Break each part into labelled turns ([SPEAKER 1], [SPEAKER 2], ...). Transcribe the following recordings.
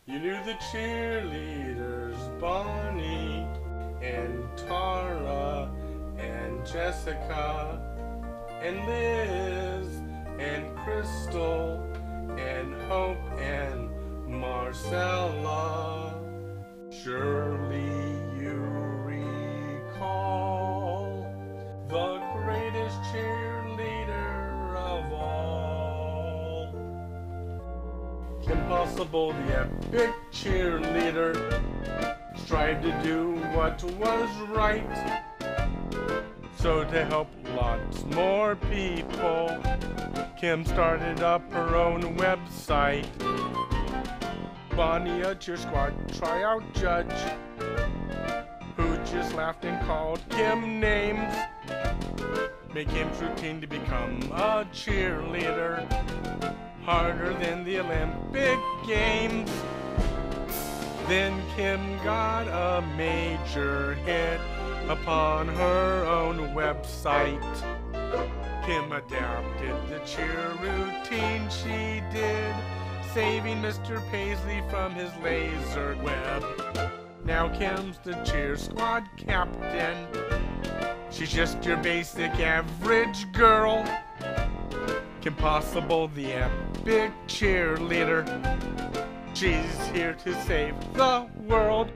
[SPEAKER 1] You knew the cheerleaders, Bonnie and Tara and Jessica and Liz and Crystal and Hope and Marcella. Surely you recall the greatest cheerleader of all. Kim Possible, the epic cheerleader, strived to do what was right, so to help lots more people, Kim started up her own website. Bonnie, a cheer squad tryout judge, who just laughed and called Kim names, made Kim's routine to become a cheerleader harder than the Olympic Games. Then Kim got a major hit upon her own website. Kim adapted the cheer routine she did, saving Mr. Paisley from his laser web. Now Kim's the cheer squad captain. She's just your basic average girl. Kim Possible, the epic cheerleader. She's here to save the world.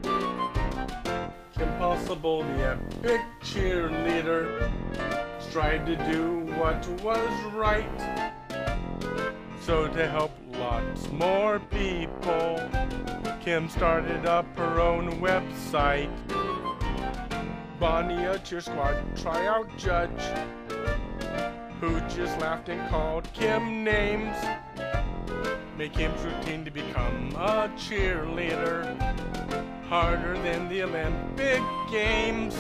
[SPEAKER 1] Kim Possible, the epic cheerleader, strived to do what was right, so to help lots more people, Kim started up her own website. Bonnie, a cheer squad tryout judge, who just laughed and called Kim names, made Kim's routine to become a cheerleader harder than the Olympic Games.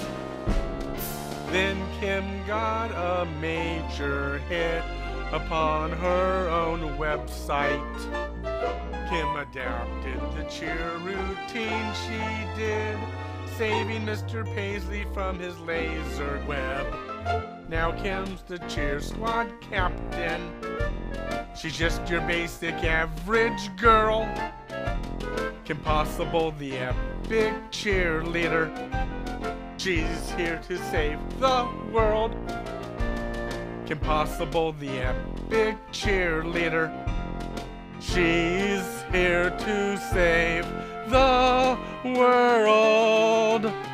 [SPEAKER 1] Then Kim got a major hit upon her own website. Kim adapted the cheer routine she did, saving Mr. Paisley from his laser web. Now Kim's the cheer squad captain. She's just your basic average girl. Kim Possible, the epic cheerleader. She's here to save the world. Kim Possible, the epic cheerleader. She's here to save the world.